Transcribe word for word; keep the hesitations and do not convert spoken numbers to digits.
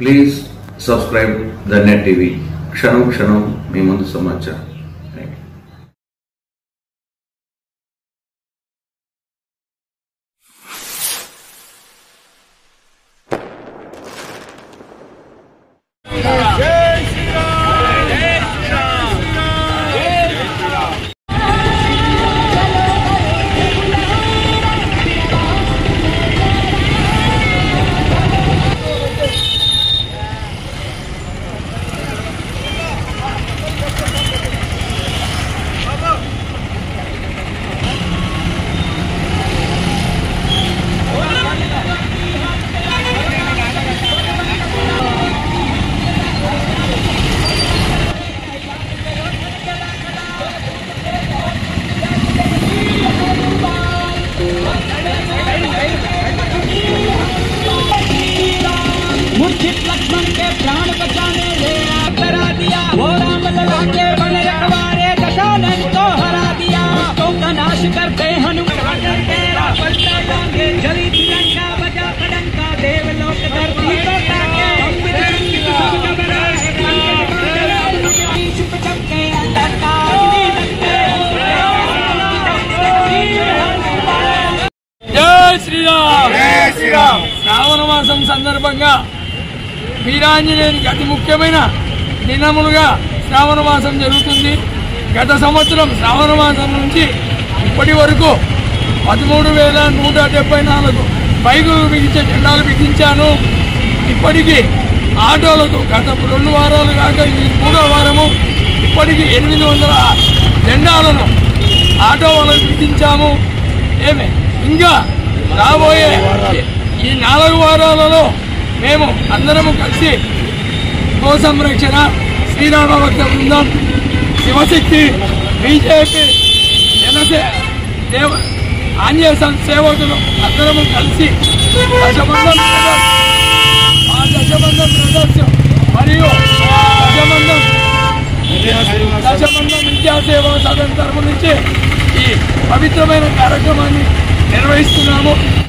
Please subscribe the net TV. క్షణం క్షణం మీ ముందు సమాచారం. लक्ष्मण के प्राण बचाने ले करा दिया, वो राम लला के बन रखवारे दशानन को हरा दिया। तो का नाश करते हनुमान तेरा पलटा जाएंगे, जली तिरंगा बजा खड़ंका देवलोक धरती को ताके चमके अंधकार। जय श्री राम, जय श्री राम। శ్రావణ మాసం సందర్భంగా వీరాంజనేయునికి అతి ముఖ్యమైన దినములుగా శ్రావణ మాసం జరుగుతుంది. గత సంవత్సరం శ్రావణ మాసం నుంచి ఇప్పటి వరకు పదమూడు వేల నూట డెబ్బై నాలుగు బైకులు బిగించే జెండాలు బిగించాను. ఇప్పటికీ ఆటోలకు గత రెండు వారాలు కాక ఈ మూడో వారము ఇప్పటికీ ఎనిమిది వందల జెండాలను ఆటో వాళ్ళకు బిగించాము. ఏమే ఇంకా రాబోయే ఈ నాలుగు వారాలలో మేము అందరము కలిసి గో సంరక్షణ, శ్రీరామ భక్త బృందం, శివశక్తి, బీజేపీ, జనసే దేవ ఆంజనేయ సేవకులు అందరము కలిసి దశబంధం ఆ దశబంధం బ్రదర్స్ మరియు దశబంధం దశబంధం విద్యాసేవ సదన్ తరఫు నుంచి ఈ పవిత్రమైన కార్యక్రమాన్ని నిర్వహిస్తున్నాము.